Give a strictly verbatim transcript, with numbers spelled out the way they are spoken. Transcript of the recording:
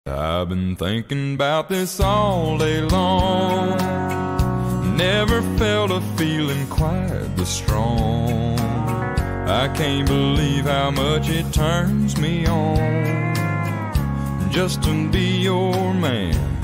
I've been thinking about this all day long. Never felt a feeling quite this strong. I can't believe how much it turns me on just to be your man.